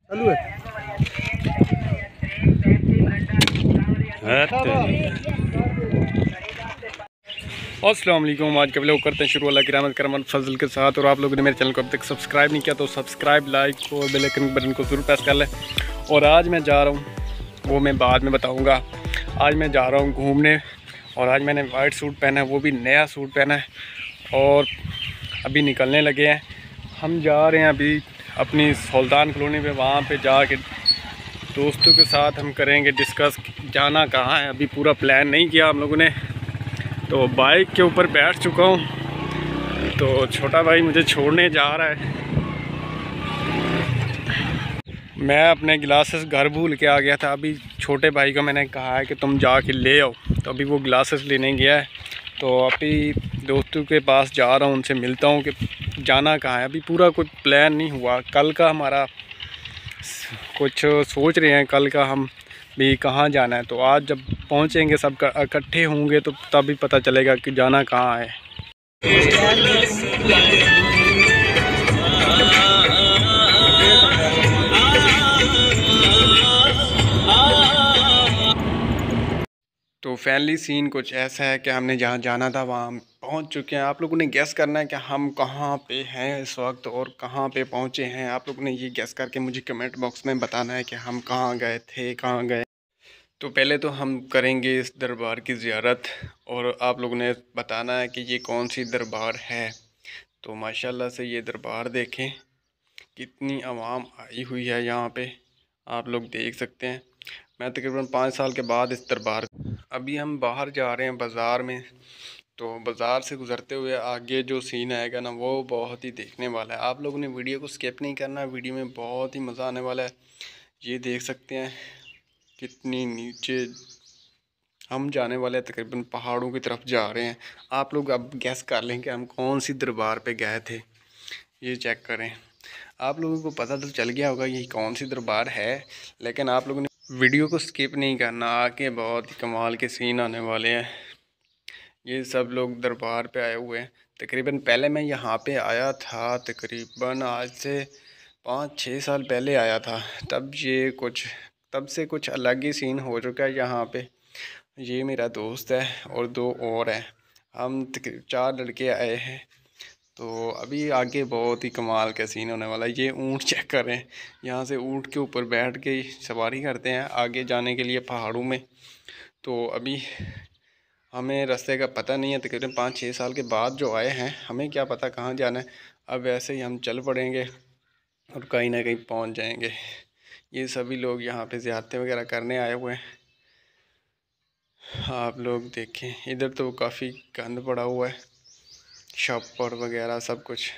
चालू है। अस्सलाम वालेकुम। आज के व्लॉग करते हैं शुरू अल्लाह की रहमत करम फजल के साथ। और आप लोगों ने मेरे चैनल को अब तक सब्सक्राइब नहीं किया तो सब्सक्राइब, लाइक और बेल आइकन बटन को ज़रूर प्रेस कर लें। और आज मैं जा रहा हूँ, वो मैं बाद में बताऊँगा। आज मैं जा रहा हूँ घूमने और आज मैंने वाइट सूट पहना है, वो भी नया सूट पहना है। और अभी निकलने लगे हैं, हम जा रहे हैं अभी अपनी सुल्तान कॉलोनी पे। वहाँ पे जाके दोस्तों के साथ हम करेंगे डिस्कस जाना कहाँ है। अभी पूरा प्लान नहीं किया हम लोगों ने, तो बाइक के ऊपर बैठ चुका हूँ। तो छोटा भाई मुझे छोड़ने जा रहा है। मैं अपने ग्लासेस घर भूल के आ गया था। अभी छोटे भाई को मैंने कहा है कि तुम जाके ले आओ, तो अभी वो ग्लासेस लेने गया है। तो अभी दोस्तों के पास जा रहा हूँ, उनसे मिलता हूँ कि जाना कहाँ है। अभी पूरा कोई प्लान नहीं हुआ। कल का हमारा कुछ सोच रहे हैं, कल का हम भी कहाँ जाना है। तो आज जब पहुँचेंगे सब इकट्ठे होंगे तो तभी पता चलेगा कि जाना कहाँ है। तो फैमिली सीन कुछ ऐसा है कि हमने जहाँ जाना था वहाँ हम पहुँच चुके हैं। आप लोगों ने गैस करना है कि हम कहाँ पे हैं इस वक्त और कहाँ पे पहुँचे हैं। आप लोगों ने ये गैस करके मुझे कमेंट बॉक्स में बताना है कि हम कहाँ गए थे, कहाँ गए। तो पहले तो हम करेंगे इस दरबार की ज़ियारत और आप लोगों ने बताना है कि ये कौन सी दरबार है। तो माशाल्लाह से ये दरबार देखें, कितनी आवाम आई हुई है यहाँ पे, आप लोग देख सकते हैं। मैं तकरीबन 5 साल के बाद इस दरबार, अभी हम बाहर जा रहे हैं बाज़ार में। तो बाज़ार से गुज़रते हुए आगे जो सीन आएगा ना, वो बहुत ही देखने वाला है। आप लोगों ने वीडियो को स्किप नहीं करना, वीडियो में बहुत ही मज़ा आने वाला है। ये देख सकते हैं कितनी नीचे हम जाने वाले हैं, तकरीबन पहाड़ों की तरफ जा रहे हैं। आप लोग अब गैस कर लें कि हम कौन सी दरबार पे गए थे। ये चेक करें, आप लोगों को पता तो चल गया होगा ये कौन सी दरबार है, लेकिन आप लोगों ने वीडियो को स्किप नहीं करना। आके बहुत ही कमाल के सीन आने वाले हैं। ये सब लोग दरबार पे आए हुए हैं। तकरीबन पहले मैं यहाँ पे आया था, तकरीबन आज से 5-6 साल पहले आया था। तब से कुछ अलग ही सीन हो चुका है यहाँ पे। ये मेरा दोस्त है और 2 और हैं, हम 4 लड़के आए हैं। तो अभी आगे बहुत ही कमाल का सीन होने वाला है। ये ऊँट चेक करें, यहाँ से ऊँट के ऊपर बैठ के सवारी करते हैं आगे जाने के लिए पहाड़ों में। तो अभी हमें रास्ते का पता नहीं है, तकरीबन 5-6 साल के बाद जो आए हैं, हमें क्या पता कहाँ जाना है। अब ऐसे ही हम चल पड़ेंगे और कहीं ना कहीं पहुँच जाएंगे। ये सभी लोग यहाँ पे ज़ियारतें वगैरह करने आए हुए हैं। आप लोग देखें, इधर तो काफ़ी गंद पड़ा हुआ है, शॉपर वगैरह सब कुछ।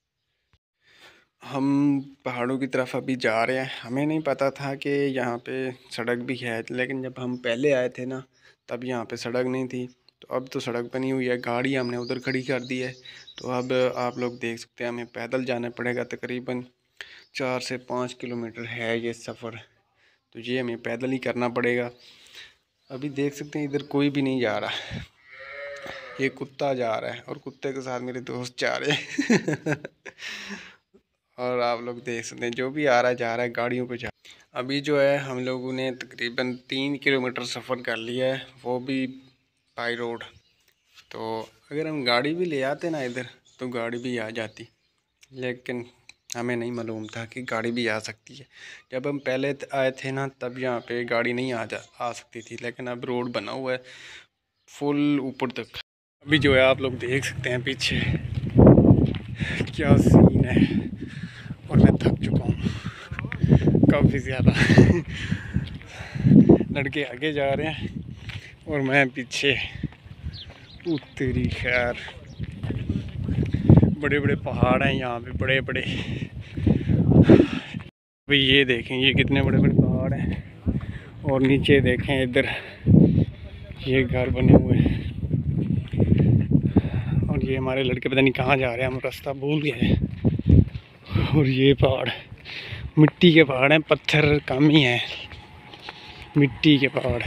हम पहाड़ों की तरफ अभी जा रहे हैं। हमें नहीं पता था कि यहाँ पे सड़क भी है, लेकिन जब हम पहले आए थे ना, तब यहाँ पे सड़क नहीं थी। तो अब तो सड़क बनी हुई है, गाड़ी हमने उधर खड़ी कर दी है। तो अब आप लोग देख सकते हैं, हमें पैदल जाना पड़ेगा। तकरीबन 4 से 5 किलोमीटर है ये सफ़र, तो ये हमें पैदल ही करना पड़ेगा। अभी देख सकते हैं इधर कोई भी नहीं जा रहा, ये कुत्ता जा रहा है और कुत्ते के साथ मेरे दोस्त जा रहे हैं। और आप लोग देख सकते हैं जो भी आ रहा है जा रहा है, गाड़ियों पे जा। अभी जो है हम लोगों ने तकरीबन 3 किलोमीटर सफ़र कर लिया है, वो भी बाई रोड। तो अगर हम गाड़ी भी ले आते ना इधर, तो गाड़ी भी आ जाती, लेकिन हमें नहीं मालूम था कि गाड़ी भी आ सकती है। जब हम पहले आए थे ना, तब यहाँ पे गाड़ी नहीं आ सकती थी, लेकिन अब रोड बना हुआ है फुल ऊपर तक। अभी जो है आप लोग देख सकते हैं पीछे क्या सीन है, और मैं थक चुका हूँ काफ़ी ज़्यादा। लड़के आगे जा रहे हैं और मैं पीछे। उत्तरी खैर, बड़े बड़े पहाड़ हैं यहाँ पे, बड़े बड़े। अभी ये देखें, ये कितने बड़े बड़े पहाड़ हैं। और नीचे देखें इधर, ये घर बने हुए हैं। और ये हमारे लड़के पता नहीं कहाँ जा रहे हैं, हम रास्ता भूल गए हैं। और ये पहाड़ मिट्टी के पहाड़ हैं, पत्थर कम ही हैं, मिट्टी के पहाड़।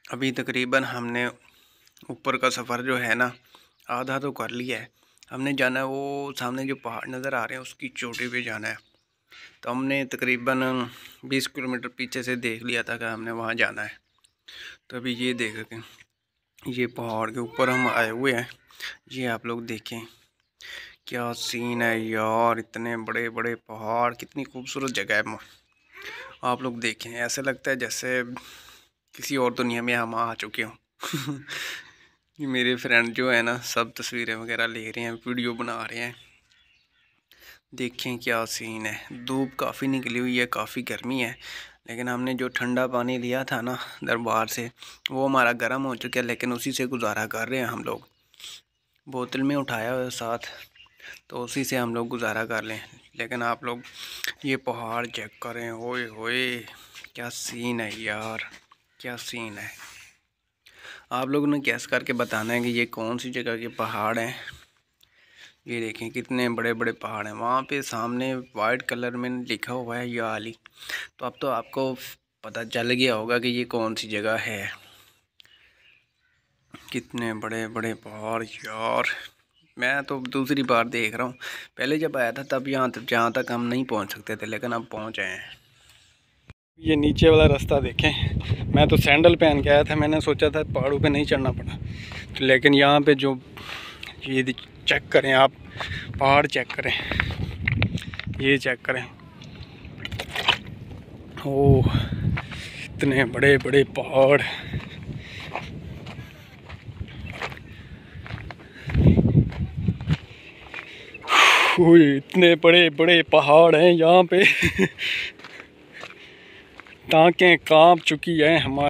अभी तकरीबन हमने ऊपर का सफ़र जो है ना आधा तो कर लिया है। हमने जाना है वो सामने जो पहाड़ नज़र आ रहे हैं उसकी चोटी पे जाना है। तो हमने तकरीबन 20 किलोमीटर पीछे से देख लिया था कि हमने वहाँ जाना है। तो अभी ये देख के ये पहाड़ के ऊपर हम आए हुए हैं। ये आप लोग देखें क्या सीन है यार, इतने बड़े बड़े पहाड़, कितनी खूबसूरत जगह है। आप लोग देखें ऐसे लगता है जैसे किसी और दुनिया में हम आ चुके हों। ये मेरे फ्रेंड जो है ना सब तस्वीरें वगैरह ले रहे हैं, वीडियो बना रहे हैं। देखें क्या सीन है। धूप काफ़ी निकली हुई है, काफ़ी गर्मी है, लेकिन हमने जो ठंडा पानी लिया था ना दरबार से वो हमारा गर्म हो चुका है, लेकिन उसी से गुजारा कर रहे हैं हम लोग। बोतल में उठाया हुआ साथ, तो उसी से हम लोग गुजारा कर लें। लेकिन आप लोग ये पहाड़ चेक करें, ओए होए क्या सीन है यार, क्या सीन है। आप लोगों ने गैस करके बताना है कि ये कौन सी जगह के पहाड़ हैं। ये देखें कितने बड़े बड़े पहाड़ हैं। वहाँ पे सामने वाइट कलर में लिखा हुआ है याली। तो अब तो आपको पता चल गया होगा कि ये कौन सी जगह है। कितने बड़े बड़े पहाड़ यार, मैं तो दूसरी बार देख रहा हूँ। पहले जब आया था तब यहाँ तक जहाँ तक हम नहीं पहुँच सकते थे, लेकिन अब पहुँच आए हैं। ये नीचे वाला रास्ता देखें, मैं तो सैंडल पहन के आया था, मैंने सोचा था पहाड़ों पे नहीं चढ़ना पड़ा, तो लेकिन यहाँ पे जो ये चेक करें आप, पहाड़ चेक करें, ये चेक करें, ओह इतने बड़े बड़े पहाड़। इतने बड़े बड़े पहाड़ हैं यहाँ पे। टांकें कांप चुकी हैं हमारे।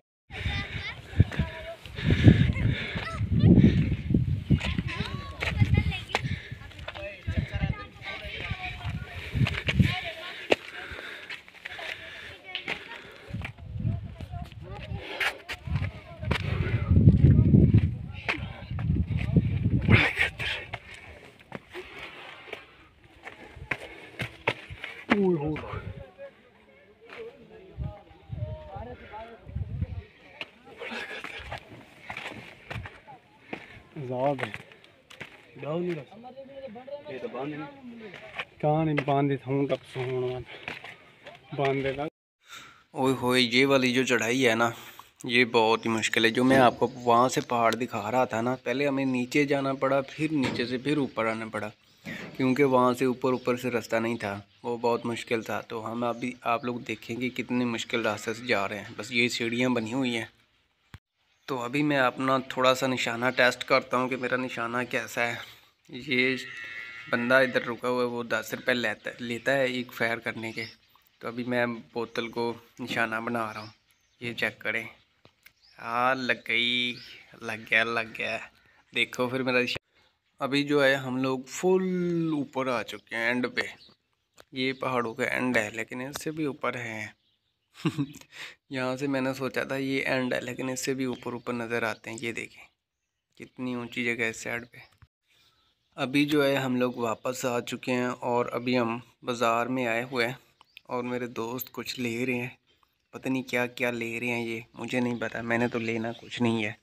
ओए होए ये वाली जो चढ़ाई है ना ये बहुत ही मुश्किल है। जो मैं आपको वहाँ से पहाड़ दिखा रहा था ना, पहले हमें नीचे जाना पड़ा, फिर नीचे से फिर ऊपर आना पड़ा, क्योंकि वहाँ से ऊपर से रास्ता नहीं था, वो बहुत मुश्किल था। तो हम अभी आप लोग देखेंगे कितनी मुश्किल रास्ते से जा रहे हैं। बस ये सीढ़ियाँ बनी हुई हैं। तो अभी मैं अपना थोड़ा सा निशाना टेस्ट करता हूँ कि मेरा निशाना कैसा है। ये बंदा इधर रुका हुआ है, वो 10 रुपये लेता है एक फायर करने के। तो अभी मैं बोतल को निशाना बना रहा हूँ, ये चेक करें। हाँ लग गई, लग गया। देखो फिर मेरा अभी जो है हम लोग फुल ऊपर आ चुके हैं, एंड पे। ये पहाड़ों का एंड है, लेकिन इससे भी ऊपर है। यहाँ से मैंने सोचा था ये एंड है, लेकिन इससे भी ऊपर नज़र आते हैं। ये देखें कितनी ऊंची जगह है इस साइड पे। अभी जो है हम लोग वापस आ चुके हैं और अभी हम बाज़ार में आए हुए हैं और मेरे दोस्त कुछ ले रहे हैं। पता नहीं क्या क्या ले रहे हैं, ये मुझे नहीं पता। मैंने तो लेना कुछ नहीं है,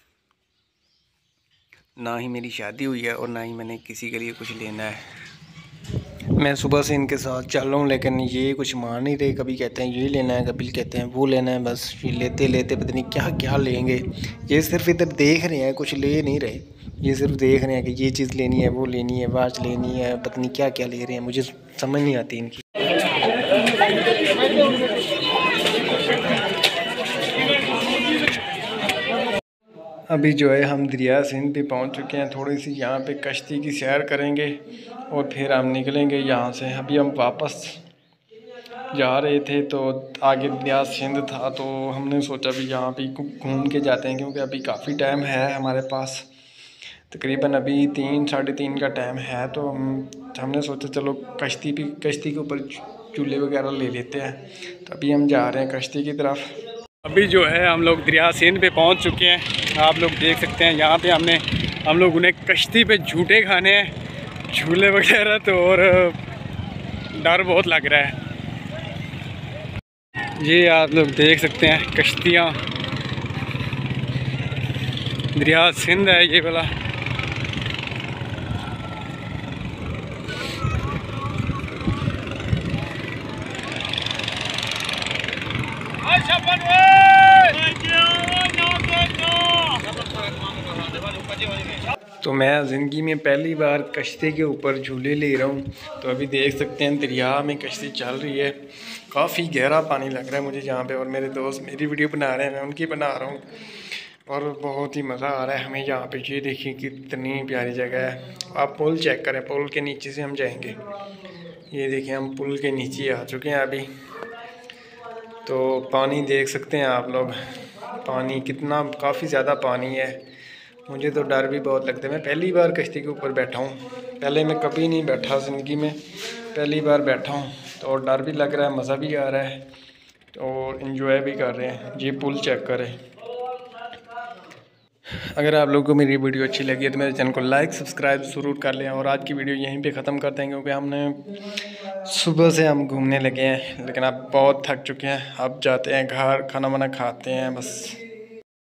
ना ही मेरी शादी हुई है और ना ही मैंने किसी के लिए कुछ लेना है। मैं सुबह से इनके साथ चल रहा हूँ, लेकिन ये कुछ मान नहीं रहे। कभी कहते हैं ये लेना है, कभी कहते हैं वो लेना है। बस ये लेते लेते पता नहीं क्या क्या लेंगे। ये सिर्फ इधर देख रहे हैं, कुछ ले नहीं रहे। ये सिर्फ देख रहे हैं कि ये चीज़ लेनी है, वो लेनी है, वॉच लेनी है, पता नहीं क्या क्या ले रहे हैं। मुझे समझ नहीं आती इनकी। अभी जो है हम दरिया सिंध पे पहुंच चुके हैं। थोड़ी सी यहाँ पे कश्ती की सैर करेंगे और फिर हम निकलेंगे यहाँ से। अभी हम वापस जा रहे थे तो आगे दरिया सिंध था, तो हमने सोचा भी यहाँ पे घूम के जाते हैं, क्योंकि अभी काफ़ी टाइम है हमारे पास। तकरीबन अभी 3 साढ़े 3 का टाइम है। तो हमने सोचा चलो कश्ती के ऊपर चूल्हे वगैरह ले लेते हैं। तो अभी हम जा रहे हैं कश्ती की तरफ। अभी जो है हम लोग दरिया सिंध पे पहुंच चुके हैं। आप लोग देख सकते हैं यहाँ पे हम लोगों ने कश्ती पे झूटे खाने हैं, झूले वगैरह। तो और डर बहुत लग रहा है। ये आप लोग देख सकते हैं कश्तियाँ दरिया सिंध है ये वाला। तो मैं ज़िंदगी में पहली बार कश्ती के ऊपर झूले ले रहा हूँ। तो अभी देख सकते हैं दरिया में कश्ती चल रही है। काफ़ी गहरा पानी लग रहा है मुझे यहाँ पे, और मेरे दोस्त मेरी वीडियो बना रहे हैं, मैं उनकी बना रहा हूँ, और बहुत ही मज़ा आ रहा है हमें यहाँ पे। ये देखिए कितनी प्यारी जगह है। आप पुल चेक करें, पुल के नीचे से हम जाएंगे। ये देखिए हम पुल के नीचे आ चुके हैं अभी। तो पानी देख सकते हैं आप लोग, पानी कितना, काफ़ी ज़्यादा पानी है। मुझे तो डर भी बहुत लगता है। मैं पहली बार कश्ती के ऊपर बैठा हूँ, पहले मैं कभी नहीं बैठा ज़िंदगी में, पहली बार बैठा हूँ। तो डर भी लग रहा है, मज़ा भी आ रहा है, और इन्जॉय भी कर रहे हैं। ये पुल चेक करें। अगर आप लोगों को मेरी वीडियो अच्छी लगी है तो मेरे चैनल को लाइक सब्सक्राइब ज़रूर कर लें। और आज की वीडियो यहीं पे ख़त्म करते हैं, क्योंकि हमने सुबह से हम घूमने लगे हैं, लेकिन अब बहुत थक चुके हैं। अब जाते हैं घर, खाना वाना खाते हैं बस।